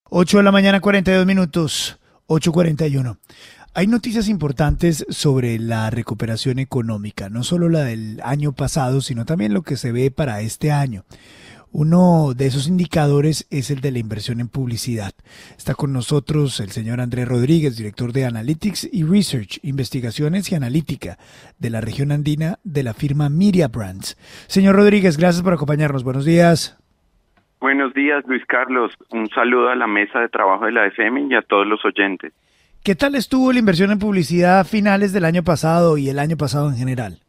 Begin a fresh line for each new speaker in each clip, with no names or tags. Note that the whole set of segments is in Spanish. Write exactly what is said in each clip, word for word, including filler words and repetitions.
ocho de la mañana, cuarenta y dos minutos, ocho cuarenta y uno. Hay noticias importantes sobre la recuperación económica, no solo la del año pasado, sino también lo que se ve para este año. Uno de esos indicadores es el de la inversión en publicidad. Está con nosotros el señor Andrés Rodríguez, director de Analytics y Research, Investigaciones y Analítica de la región andina de la firma Media Brands. Señor Rodríguez, gracias por acompañarnos. Buenos días.
Buenos días, Luis Carlos. Un saludo a la mesa de trabajo de la F M y a todos los oyentes.
¿Qué tal estuvo la inversión en publicidad a finales del año pasado y el año pasado en general?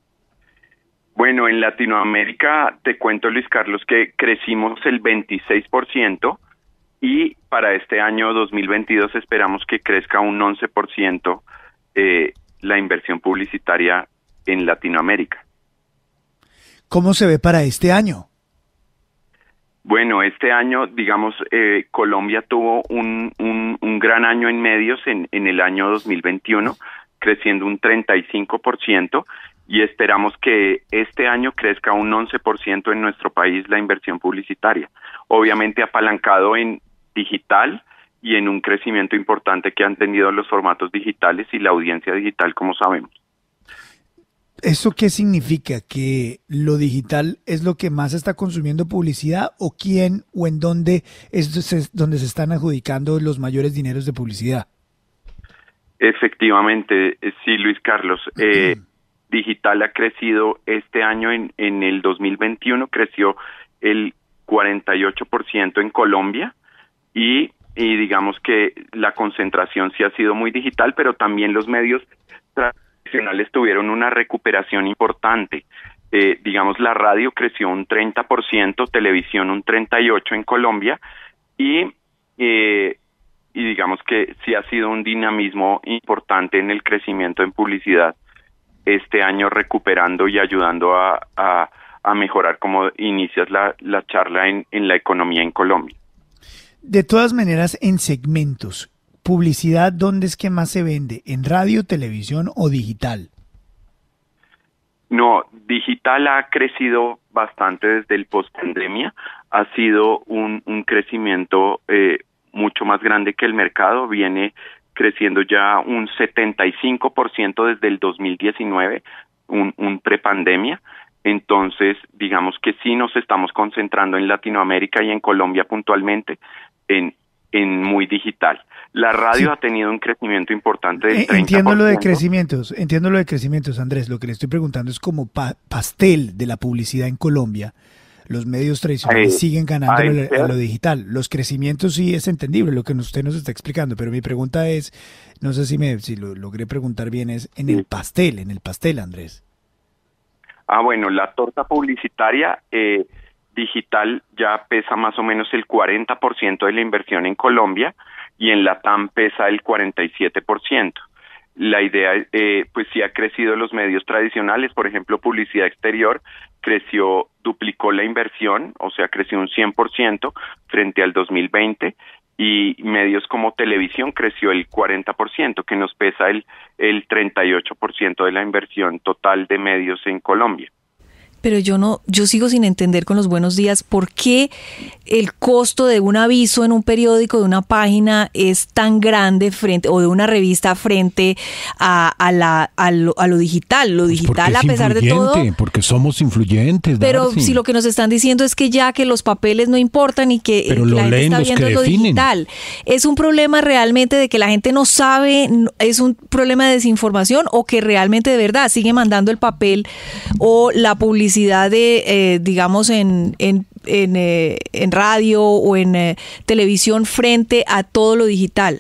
Bueno, en Latinoamérica, te cuento, Luis Carlos, que crecimos el veintiséis por ciento y para este año dos mil veintidós esperamos que crezca un once por ciento eh, la inversión publicitaria en Latinoamérica.
¿Cómo se ve para este año?
Bueno, este año, digamos, eh, Colombia tuvo un, un, un gran año en medios en, en el año dos mil veintiuno, creciendo un treinta y cinco por ciento, y esperamos que este año crezca un once por ciento en nuestro país la inversión publicitaria. Obviamente apalancado en digital y en un crecimiento importante que han tenido los formatos digitales y la audiencia digital, como sabemos.
¿Eso qué significa? ¿Que lo digital es lo que más está consumiendo publicidad o quién o en dónde es donde se están adjudicando los mayores dineros de publicidad?
Efectivamente, sí, Luis Carlos. Eh, digital ha crecido este año, en, en el dos mil veintiuno, creció el cuarenta y ocho por ciento en Colombia y, y digamos que la concentración sí ha sido muy digital, pero también los medios tradicionales tuvieron una recuperación importante. Eh, digamos, la radio creció un treinta por ciento, televisión un treinta y ocho por ciento en Colombia y, eh, y digamos que sí ha sido un dinamismo importante en el crecimiento en publicidad este año, recuperando y ayudando a, a, a mejorar, como inicias la, la charla, en, en la economía en Colombia.
De todas maneras, en segmentos, publicidad, ¿dónde es que más se vende? ¿En radio, televisión o digital?
No, digital ha crecido bastante desde el post-pandemia. Ha sido un, un crecimiento eh, mucho más grande que el mercado. Viene creciendo ya un setenta y cinco por ciento desde el dos mil diecinueve, un, un prepandemia. Entonces, digamos que sí nos estamos concentrando en Latinoamérica y en Colombia puntualmente en, en muy digital. La radio sí ha tenido un crecimiento importante del treinta por ciento.
Entiendo lo de crecimientos, entiendo lo de crecimientos, Andrés. Lo que le estoy preguntando es como pa pastel de la publicidad en Colombia. Los medios tradicionales ay, siguen ganando ay, lo, lo digital. Los crecimientos sí es entendible lo que usted nos está explicando, pero mi pregunta es, no sé si me si lo logré preguntar bien, es en sí. el pastel, en el pastel, Andrés.
Ah, bueno, la torta publicitaria eh, digital ya pesa más o menos el cuarenta por ciento de la inversión en Colombia y en Latam pesa el cuarenta y siete por ciento. La idea, eh, pues sí ha crecido los medios tradicionales, por ejemplo, publicidad exterior creció, duplicó la inversión, o sea, creció un cien por ciento frente al dos mil veinte, y medios como televisión creció el cuarenta por ciento, que nos pesa el, el treinta y ocho por ciento de la inversión total de medios en Colombia.
Pero yo no, yo sigo sin entender con los buenos días por qué el costo de un aviso en un periódico, de una página, es tan grande frente, o de una revista frente a, a la a lo, a lo digital. Lo digital,
pues
a pesar de todo.
Porque somos influyentes.
Pero
Darcy,
si lo que nos están diciendo es que ya que los papeles no importan y que
pero
la gente está
los
viendo
que
lo
definen.
digital, es un problema realmente de que la gente no sabe, es un problema de desinformación, o que realmente de verdad sigue mandando el papel o la publicidad de, eh, digamos, en, en, en, eh, en radio o en eh, televisión frente a todo lo digital.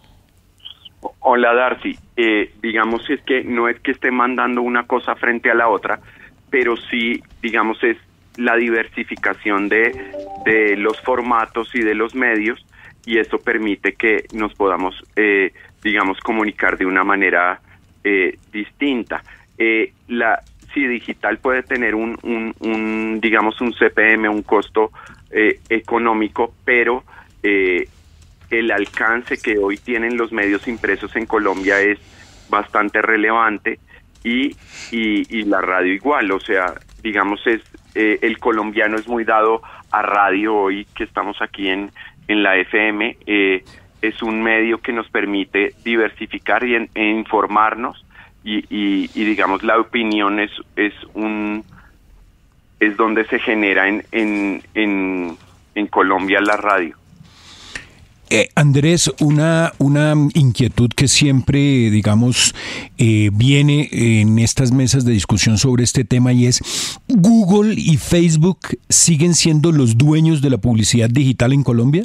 Hola, Darcy. Eh, digamos, es que no es que esté mandando una cosa frente a la otra, pero sí, digamos, es la diversificación de, de los formatos y de los medios, y eso permite que nos podamos, eh, digamos, comunicar de una manera eh, distinta. Eh, la Sí, digital puede tener un, un, un digamos, un C P M, un costo eh, económico, pero eh, el alcance que hoy tienen los medios impresos en Colombia es bastante relevante, y, y, y la radio igual. O sea, digamos, es eh, el colombiano es muy dado a radio hoy, que estamos aquí en, en la F M, eh, es un medio que nos permite diversificar y en, e informarnos y, y, y digamos la opinión es, es un es donde se genera en, en, en, en Colombia la radio.
Eh, Andrés, una, una inquietud que siempre, digamos, eh, viene en estas mesas de discusión sobre este tema y es, ¿Google y Facebook siguen siendo los dueños de la publicidad digital en Colombia?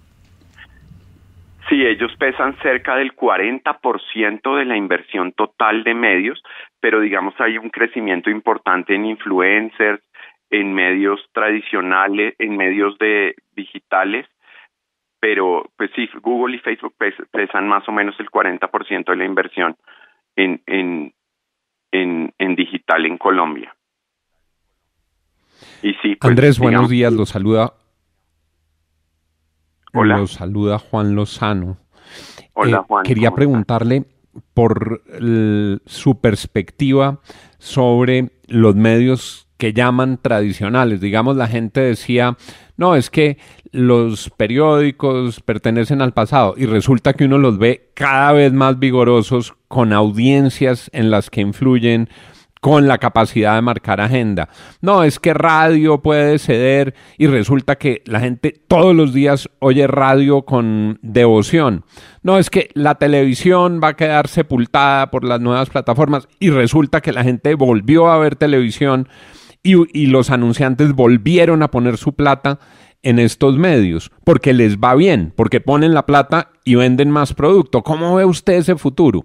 Sí, ellos pesan cerca del cuarenta por ciento de la inversión total de medios, pero digamos hay un crecimiento importante en influencers, en medios tradicionales, en medios de digitales, pero pues sí, Google y Facebook pes- pesan más o menos el cuarenta por ciento de la inversión en, en, en, en digital en Colombia. Y sí, pues,
Andrés, buenos
digamos,
días, los saluda.
Hola.
Los saluda Juan Lozano.
Hola,
Eh,
Juan.
Quería
¿cómo
preguntarle por el- su perspectiva sobre los medios que llaman tradicionales. Digamos, la gente decía, no, es que los periódicos pertenecen al pasado y resulta que uno los ve cada vez más vigorosos con audiencias en las que influyen, con la capacidad de marcar agenda. No, es que radio puede ceder y resulta que la gente todos los días oye radio con devoción. No, es que la televisión va a quedar sepultada por las nuevas plataformas y resulta que la gente volvió a ver televisión y, y los anunciantes volvieron a poner su plata en estos medios porque les va bien, porque ponen la plata y venden más producto. ¿Cómo ve usted ese futuro?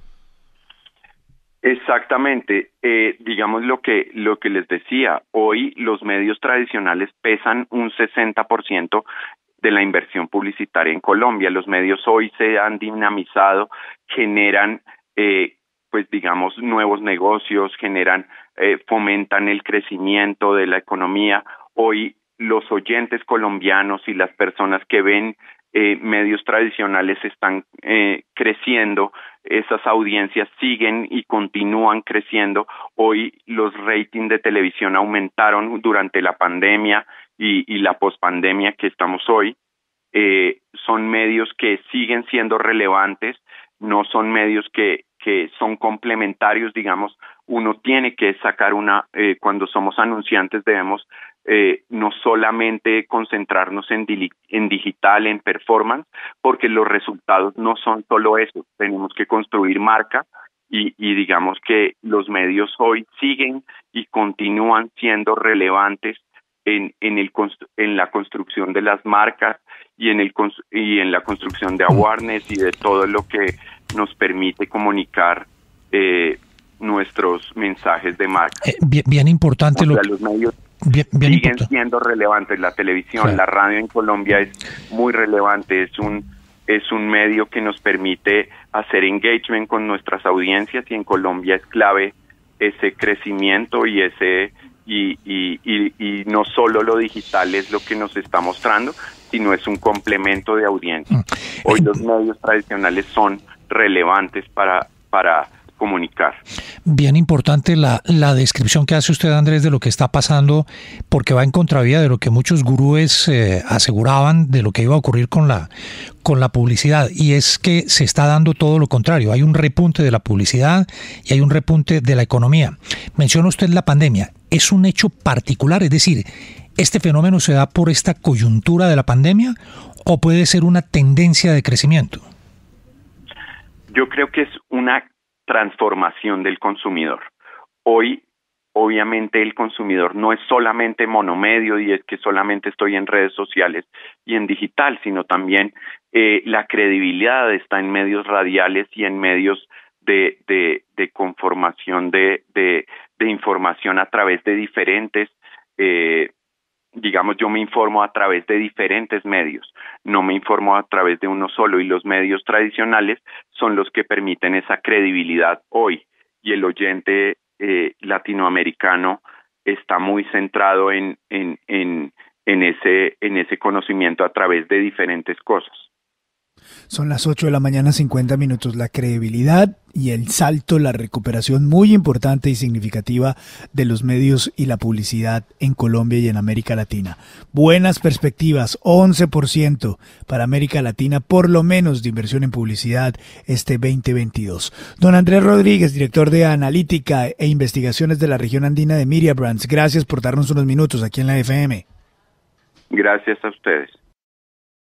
Exactamente, eh, digamos lo que lo que les decía, hoy los medios tradicionales pesan un sesenta por ciento de la inversión publicitaria en Colombia. Los medios hoy se han dinamizado, generan, eh, pues digamos, nuevos negocios, generan, eh, fomentan el crecimiento de la economía. Hoy los oyentes colombianos y las personas que ven eh, medios tradicionales están eh, creciendo, esas audiencias siguen y continúan creciendo. Hoy los ratings de televisión aumentaron durante la pandemia y, y la pospandemia que estamos hoy. Eh, son medios que siguen siendo relevantes, no son medios que, que son complementarios, digamos, uno tiene que sacar una, eh, cuando somos anunciantes debemos eh, no solamente concentrarnos en, di- en digital, en performance, porque los resultados no son solo eso, tenemos que construir marca y, y digamos que los medios hoy siguen y continúan siendo relevantes en, en, el, en la construcción de las marcas y en, el, y en la construcción de awareness y de todo lo que nos permite comunicar eh, nuestros mensajes de marca.
Eh, bien, bien importante.
O
lo
sea,
que...
los medios
Bien, bien
siguen
importante.
siendo relevantes. La televisión,
Claro.
La radio en Colombia es muy relevante. Es un es un medio que nos permite hacer engagement con nuestras audiencias y en Colombia es clave ese crecimiento y ese y y, y, y no solo lo digital es lo que nos está mostrando, sino es un complemento de audiencia. Hoy los medios tradicionales son relevantes para para comunicar.
Bien importante la, la descripción que hace usted, Andrés, de lo que está pasando, porque va en contravía de lo que muchos gurúes eh, aseguraban de lo que iba a ocurrir con la, con la publicidad, y es que se está dando todo lo contrario. Hay un repunte de la publicidad y hay un repunte de la economía. Menciona usted la pandemia. ¿Es un hecho particular? Es decir, ¿este fenómeno se da por esta coyuntura de la pandemia o puede ser una tendencia de crecimiento?
Yo creo que es una transformación del consumidor. Hoy, obviamente, el consumidor no es solamente monomedio y es que solamente estoy en redes sociales y en digital, sino también eh, la credibilidad está en medios radiales y en medios de, de, de conformación de, de, de información a través de diferentes eh, digamos, yo me informo a través de diferentes medios, no me informo a través de uno solo, y los medios tradicionales son los que permiten esa credibilidad hoy, y el oyente eh, latinoamericano está muy centrado en, en, en, en, ese, en ese conocimiento a través de diferentes cosas.
Son las ocho de la mañana, cincuenta minutos. La credibilidad y el salto, la recuperación muy importante y significativa de los medios y la publicidad en Colombia y en América Latina. Buenas perspectivas, once por ciento para América Latina, por lo menos de inversión en publicidad este veinte veintidós. Don Andrés Rodríguez, director de Analítica e Investigaciones de la región andina de Media Brands, gracias por darnos unos minutos aquí en la F M.
Gracias a ustedes.